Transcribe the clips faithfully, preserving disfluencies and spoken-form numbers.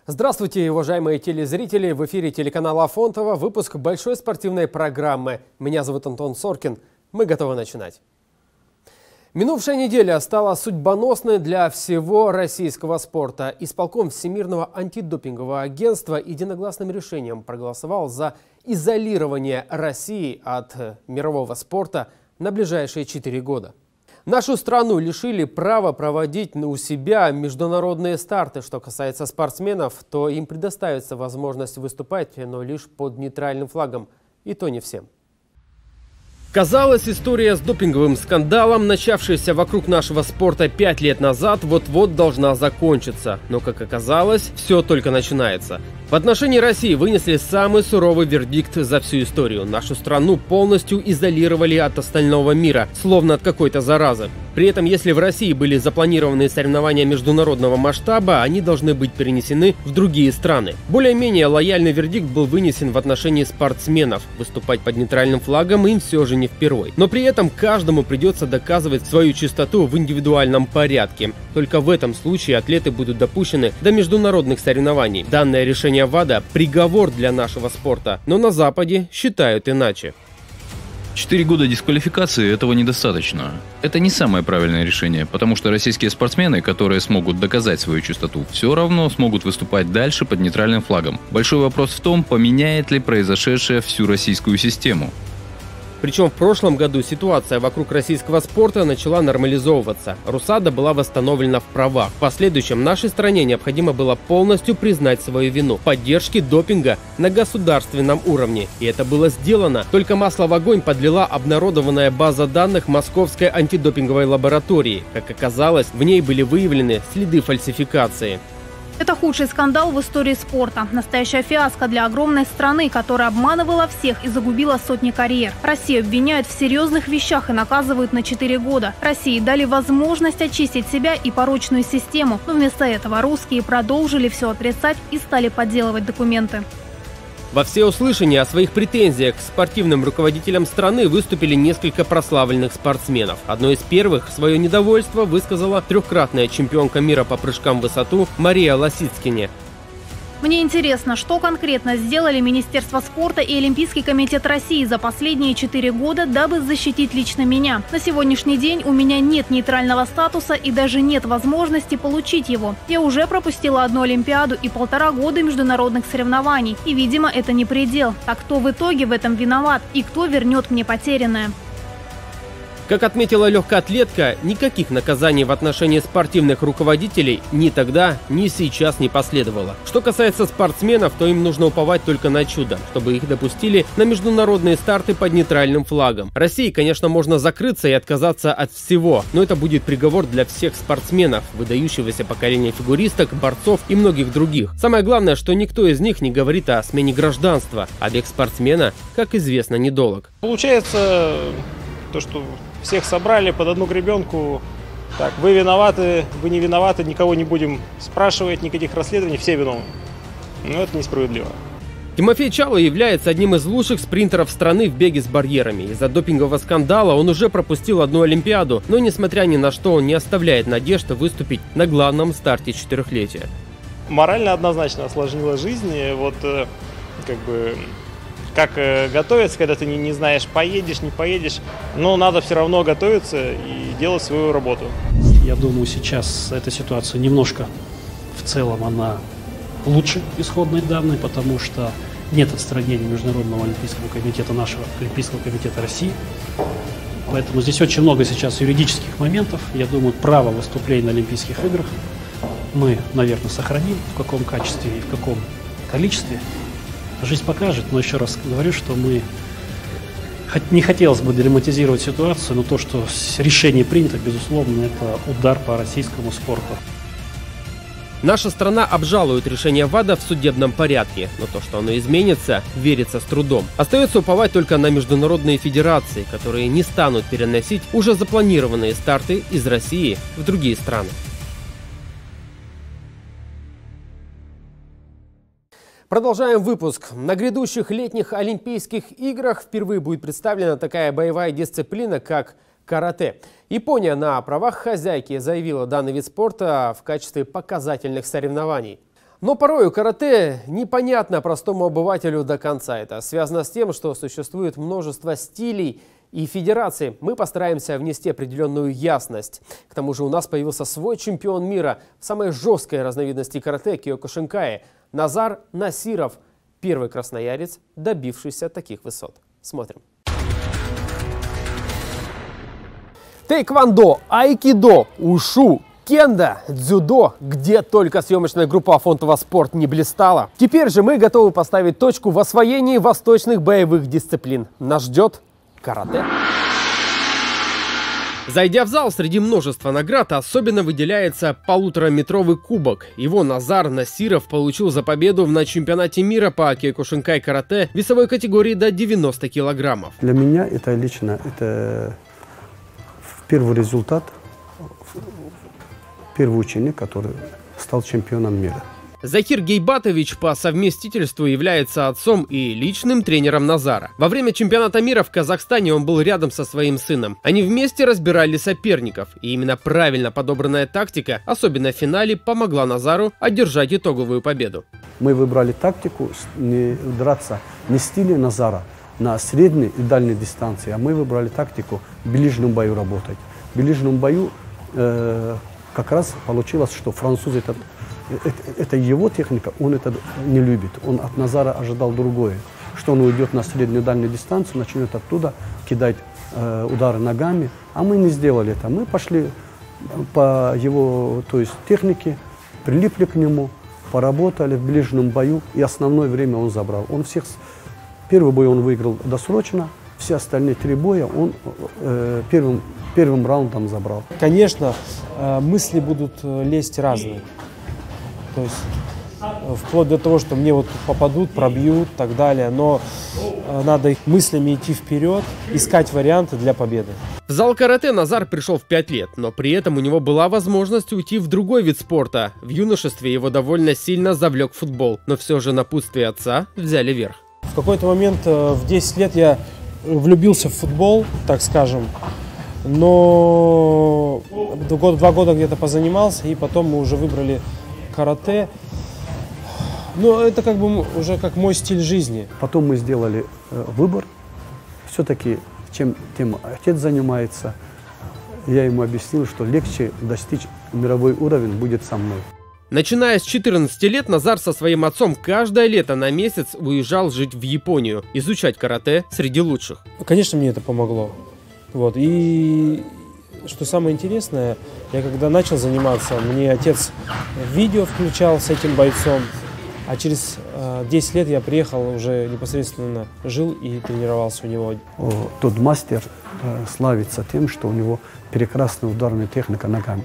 Здравствуйте, уважаемые телезрители! В эфире телеканала Афонтово выпуск большой спортивной программы. Меня зовут Антон Соркин. Мы готовы начинать. Минувшая неделя стала судьбоносной для всего российского спорта. Исполком Всемирного антидопингового агентства единогласным решением проголосовал за изолирование России от мирового спорта на ближайшие четыре года. Нашу страну лишили права проводить у себя международные старты. Что касается спортсменов, то им предоставится возможность выступать, но лишь под нейтральным флагом. И то не всем. Казалось, история с допинговым скандалом, начавшаяся вокруг нашего спорта пять лет назад, вот-вот должна закончиться. Но, как оказалось, все только начинается. В отношении России вынесли самый суровый вердикт за всю историю. Нашу страну полностью изолировали от остального мира, словно от какой-то заразы. При этом, если в России были запланированы соревнования международного масштаба, они должны быть перенесены в другие страны. Более-менее лояльный вердикт был вынесен в отношении спортсменов. Выступать под нейтральным флагом им все же не впервой. Но при этом каждому придется доказывать свою чистоту в индивидуальном порядке. Только в этом случае атлеты будут допущены до международных соревнований. Данное решение ВАДА – приговор для нашего спорта, но на Западе считают иначе. Четыре года дисквалификации этого недостаточно. Это не самое правильное решение, потому что российские спортсмены, которые смогут доказать свою чистоту, все равно смогут выступать дальше под нейтральным флагом. Большой вопрос в том, поменяет ли произошедшее всю российскую систему. Причем в прошлом году ситуация вокруг российского спорта начала нормализовываться. РУСАДА была восстановлена в правах. В последующем нашей стране необходимо было полностью признать свою вину в поддержке допинга на государственном уровне. И это было сделано. Только масло в огонь подлила обнародованная база данных Московской антидопинговой лаборатории. Как оказалось, в ней были выявлены следы фальсификации. Это худший скандал в истории спорта. Настоящая фиаско для огромной страны, которая обманывала всех и загубила сотни карьер. Россию обвиняют в серьезных вещах и наказывают на четыре года. России дали возможность очистить себя и порочную систему, но вместо этого русские продолжили все отрицать и стали подделывать документы. Во всеуслышание о своих претензиях к спортивным руководителям страны выступили несколько прославленных спортсменов. Одной из первых свое недовольство высказала трехкратная чемпионка мира по прыжкам в высоту Мария Лосицкине. Мне интересно, что конкретно сделали Министерство спорта и Олимпийский комитет России за последние четыре года, дабы защитить лично меня. На сегодняшний день у меня нет нейтрального статуса и даже нет возможности получить его. Я уже пропустила одну Олимпиаду и полтора года международных соревнований. И, видимо, это не предел. Так кто в итоге в этом виноват и кто вернет мне потерянное? Как отметила легкоатлетка, никаких наказаний в отношении спортивных руководителей ни тогда, ни сейчас не последовало. Что касается спортсменов, то им нужно уповать только на чудо, чтобы их допустили на международные старты под нейтральным флагом. России, конечно, можно закрыться и отказаться от всего, но это будет приговор для всех спортсменов, выдающегося поколения фигуристок, борцов и многих других. Самое главное, что никто из них не говорит о смене гражданства, а век спортсмена, как известно, недолог. Получается то, что всех собрали под одну гребенку. Так, вы виноваты, вы не виноваты, никого не будем спрашивать, никаких расследований, все виновны. Но это несправедливо. Тимофей Чало является одним из лучших спринтеров страны в беге с барьерами. Из-за допингового скандала он уже пропустил одну Олимпиаду, но несмотря ни на что, он не оставляет надежды выступить на главном старте четырехлетия. Морально однозначно осложнила жизнь. Вот как бы как готовиться, когда ты не, не знаешь, поедешь, не поедешь, но надо все равно готовиться и делать свою работу. Я думаю, сейчас эта ситуация немножко, в целом, она лучше исходной данной, потому что нет отстранения Международного олимпийского комитета, нашего Олимпийского комитета России. Поэтому здесь очень много сейчас юридических моментов. Я думаю, право выступления на Олимпийских играх мы, наверное, сохраним, в каком качестве и в каком количестве. Жизнь покажет, но еще раз говорю, что мы не хотелось бы драматизировать ситуацию, но то, что решение принято, безусловно, это удар по российскому спорту. Наша страна обжалует решение ВАДА в судебном порядке, но то, что оно изменится, верится с трудом. Остается уповать только на международные федерации, которые не станут переносить уже запланированные старты из России в другие страны. Продолжаем выпуск. На грядущих летних Олимпийских играх впервые будет представлена такая боевая дисциплина, как карате. Япония на правах хозяйки заявила данный вид спорта в качестве показательных соревнований. Но порою карате непонятно простому обывателю до конца. Это связано с тем, что существует множество стилей и федераций. Мы постараемся внести определенную ясность. К тому же у нас появился свой чемпион мира в самой жесткой разновидности карате Киокушинкай – Назар Насиров, первый красноярец, добившийся таких высот. Смотрим. Тэйквондо, айкидо, ушу, кендо, дзюдо, где только съемочная группа Афонтова «Спорт» не блистала. Теперь же мы готовы поставить точку в освоении восточных боевых дисциплин. Нас ждет карате. Зайдя в зал, среди множества наград особенно выделяется полутораметровый кубок. Его Назар Насиров получил за победу на чемпионате мира по Киокушинкай карате весовой категории до девяноста килограммов. Для меня это лично это первый результат, первый ученик, который стал чемпионом мира. Захир Гейбатович по совместительству является отцом и личным тренером Назара. Во время чемпионата мира в Казахстане он был рядом со своим сыном. Они вместе разбирали соперников. И именно правильно подобранная тактика, особенно в финале, помогла Назару одержать итоговую победу. Мы выбрали тактику не драться не в стиле Назара на средней и дальней дистанции, а мы выбрали тактику в ближнем бою работать. В ближнем бою э, как раз получилось, что французы это Это, это его техника, он это не любит. Он от Назара ожидал другое, что он уйдет на среднюю дальнюю дистанцию, начнет оттуда кидать э, удары ногами. А мы не сделали это. Мы пошли по его, то есть, технике, прилипли к нему, поработали в ближнем бою, и основное время он забрал. Он всех, первый бой он выиграл досрочно, все остальные три боя он э, первым, первым раундом забрал. Конечно, э, мысли будут лезть разные. То есть вплоть до того, что мне вот попадут, пробьют и так далее. Но надо их мыслями идти вперед, искать варианты для победы. В зал карате Назар пришел в пять лет, но при этом у него была возможность уйти в другой вид спорта. В юношестве его довольно сильно завлек футбол, но все же напутствие отца взяли верх. В какой-то момент в десять лет я влюбился в футбол, так скажем. Но два года где-то позанимался, и потом мы уже выбрали карате. Но это как бы уже как мой стиль жизни. Потом мы сделали э, выбор. Все-таки чем тем отец занимается. Я ему объяснил, что легче достичь мировой уровень будет со мной. Начиная с четырнадцати лет Назар со своим отцом каждое лето на месяц уезжал жить в Японию, изучать карате среди лучших. Конечно, мне это помогло. Вот. И что самое интересное, я когда начал заниматься, мне отец видео включал с этим бойцом, а через э, десять лет я приехал, уже непосредственно жил и тренировался у него. О, тот мастер э, славится тем, что у него прекрасная ударная техника ногами.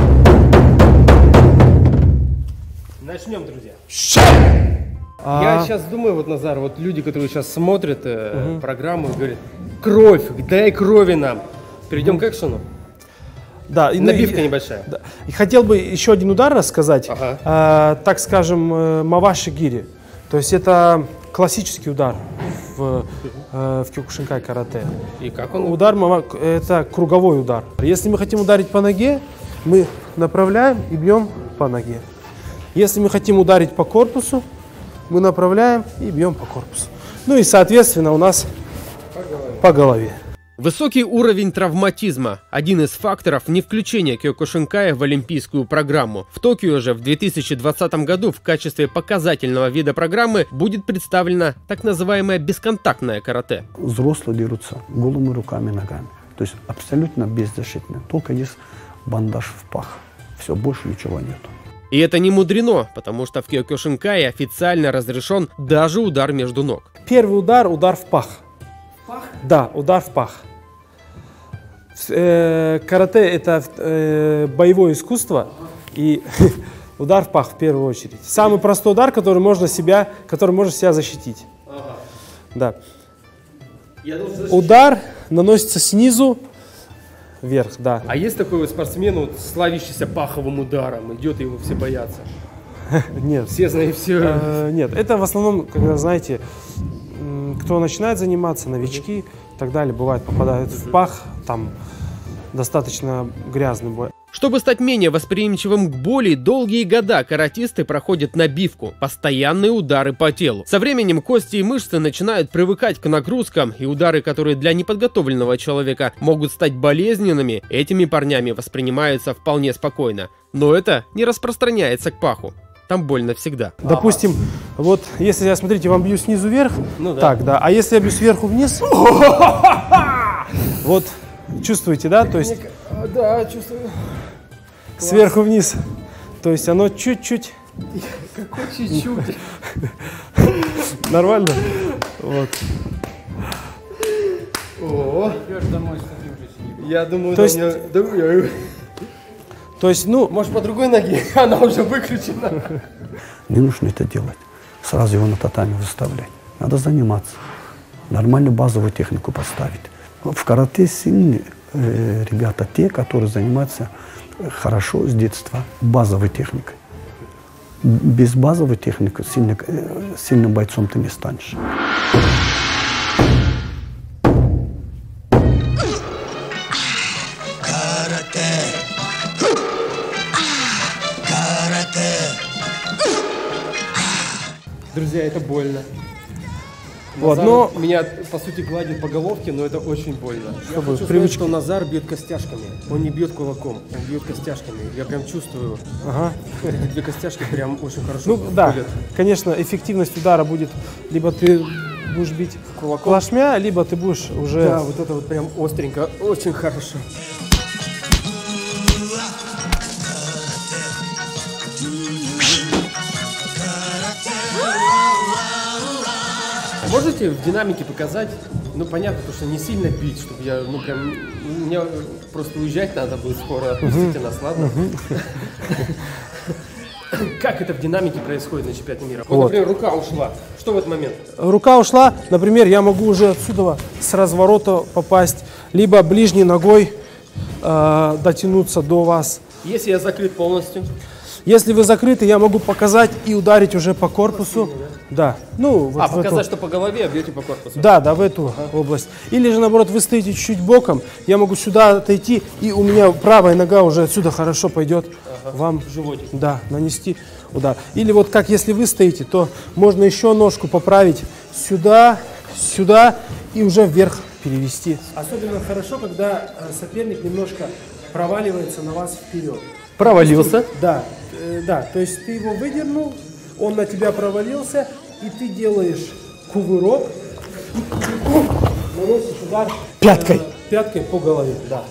Начнем, друзья. А... Я сейчас думаю, вот, Назар, вот люди, которые сейчас смотрят э, угу. программу, говорят: кровь, дай крови нам. Перейдем угу. к экшену. Да, и набивка и, небольшая. Да. И хотел бы еще один удар рассказать, ага. э, так скажем, э, маваши гири. То есть это классический удар в, э, в Киокушинкай карате. И как он? Удар – это круговой удар. Если мы хотим ударить по ноге, мы направляем и бьем по ноге. Если мы хотим ударить по корпусу, мы направляем и бьем по корпусу. Ну и, соответственно, у нас по голове. По голове. Высокий уровень травматизма – один из факторов не включения Киокушинкая в олимпийскую программу. В Токио же в две тысячи двадцатом году в качестве показательного вида программы будет представлена так называемая бесконтактная карате. Взрослые дерутся голыми руками, ногами. То есть абсолютно беззащитно. Только есть бандаж в пах. Все, больше ничего нет. И это не мудрено, потому что в Киокушинкае официально разрешен даже удар между ног. Первый удар – удар в пах. Пах? Да, удар в пах. Карате – это э, боевое искусство, и удар в пах в первую очередь. Самый простой удар, который можно себя, который может себя защитить. Ага. Да. Удар наносится снизу вверх, да. А есть такой вот спортсмен, вот, славящийся паховым ударом, идет и его все боятся? Нет. Все знают все. Э, нет, это в основном, когда, знаете, кто начинает заниматься, новички и так далее, бывает, попадают в пах, там достаточно грязный бой. Чтобы стать менее восприимчивым к боли, долгие года каратисты проходят набивку, постоянные удары по телу. Со временем кости и мышцы начинают привыкать к нагрузкам, и удары, которые для неподготовленного человека могут стать болезненными, этими парнями воспринимаются вполне спокойно. Но это не распространяется к паху. Там больно всегда. Допустим, вот если я, смотрите, вам бью снизу вверх, ну, да. так, да, а если я бью сверху вниз, вот, чувствуете, да, то есть, да, чувствую. Сверху вниз, то есть оно чуть-чуть. Какой чуть-чуть? Нормально? Вот. О, я думаю, то есть, меня... то есть, ну, может, по другой ноге, она уже выключена. Не нужно это делать. Сразу его на татами выставлять. Надо заниматься. Нормальную базовую технику поставить. В карате сильные э, ребята те, которые занимаются хорошо с детства базовой техникой. Без базовой техники сильно, э, сильным бойцом ты не станешь. Друзья, это больно. Вот, Назар но... меня, по сути, гладит по головке, но это очень больно. Чтобы Я хочу привычка... сказать, что Назар бьет костяшками. Он не бьет кулаком, он бьет костяшками. Я прям чувствую, Ага. эти две костяшки прям очень хорошо Ну ходят. да, конечно, эффективность удара будет, либо ты будешь бить кулаком плашмя, либо ты будешь уже... Да, вот это вот прям остренько, очень хорошо. Можете в динамике показать, ну понятно, то, что не сильно бить, чтобы я, ну прям, мне просто уезжать надо будет скоро, отпустите нас, ладно? Как это в динамике происходит на чемпионате мира? Вот, Вот. например, рука ушла, что в этот момент? Рука ушла, например, я могу уже отсюда с разворота попасть, либо ближней ногой э, дотянуться до вас. Если я закрыт полностью? Если вы закрыты, я могу показать и ударить уже по корпусу. Да. Ну, вот А, в показать, эту... что по голове, а бьете по корпусу? Да, да, в эту ага. область. Или же, наоборот, вы стоите чуть-чуть боком, я могу сюда отойти, и у меня правая нога уже отсюда хорошо пойдет ага. вам животик. Да, нанести удар. Или вот как если вы стоите, то можно еще ножку поправить сюда, сюда и уже вверх перевести. Особенно хорошо, когда соперник немножко проваливается на вас вперед. Провалился? Да, э, да, то есть ты его выдернул, он на тебя провалился, и ты делаешь кувырок, наносишь удар пяткой, э, пяткой по голове, да.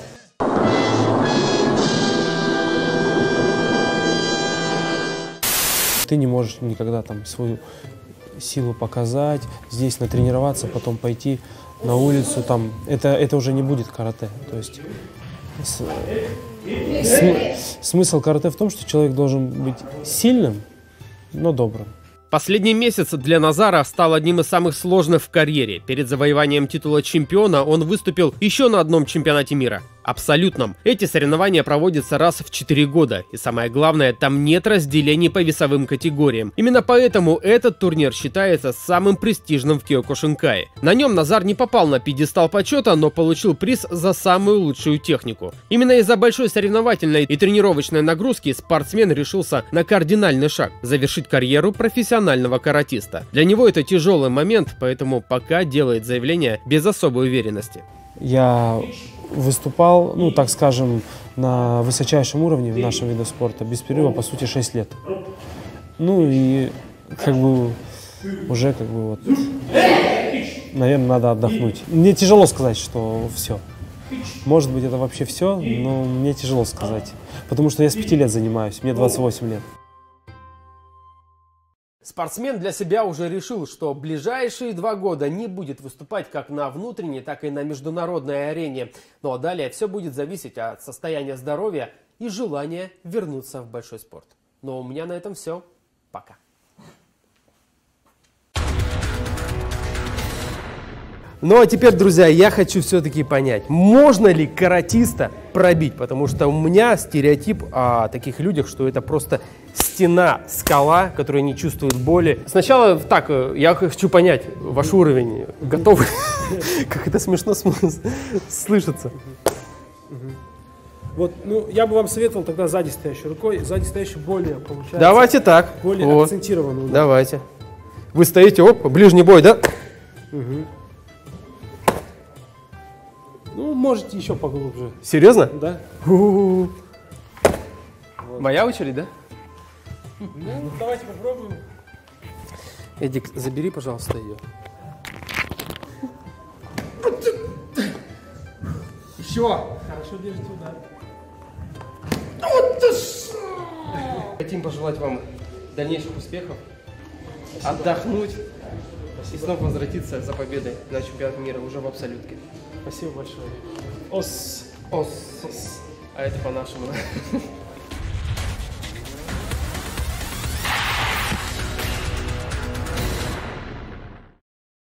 Ты не можешь никогда там свою силу показать, здесь натренироваться, потом пойти на улицу, там, это, это уже не будет карате, то есть... С, См- смысл карате в том, что человек должен быть сильным, но добрым. Последний месяц для Назара стал одним из самых сложных в карьере. Перед завоеванием титула чемпиона он выступил еще на одном чемпионате мира. Абсолютном. Эти соревнования проводятся раз в четыре года. И самое главное, там нет разделений по весовым категориям. Именно поэтому этот турнир считается самым престижным в Киокушинкае. На нем Назар не попал на пьедестал почета, но получил приз за самую лучшую технику. Именно из-за большой соревновательной и тренировочной нагрузки спортсмен решился на кардинальный шаг – завершить карьеру профессионального каратиста. Для него это тяжелый момент, поэтому пока делает заявление без особой уверенности. Я выступал, ну так скажем, на высочайшем уровне в нашем виде спорта без перерыва, по сути, шесть лет. Ну и как бы уже как бы вот, наверное, надо отдохнуть. Мне тяжело сказать, что все. Может быть, это вообще все, но мне тяжело сказать, потому что я с пяти лет занимаюсь, мне двадцать восемь лет. Спортсмен для себя уже решил, что ближайшие два года не будет выступать как на внутренней, так и на международной арене. Ну а далее все будет зависеть от состояния здоровья и желания вернуться в большой спорт. Но у меня на этом все. Пока. Ну а теперь, друзья, я хочу все-таки понять, можно ли каратиста пробить, потому что у меня стереотип о таких людях, что это просто стена, скала, которая не чувствует боли. Сначала так, я хочу понять ваш уровень, готовы? Как это смешно слышится. Вот, ну, я бы вам советовал тогда сзади стоящей рукой. Сзади стоящей более, получается, Давайте так. более Вот. акцентированный удар. Давайте. Вы стоите, оп, ближний бой, да? Угу. Ну, можете еще поглубже. Серьезно? Да? У-у-у. Моя очередь, да? Ну, давайте попробуем. Эдик, забери, пожалуйста, ее. Еще. Хорошо держите удар. Хотим пожелать вам дальнейших успехов, отдохнуть и снова возвратиться за победой на чемпионате мира уже в абсолютке. Спасибо большое. Ос. Ос. А это по-нашему.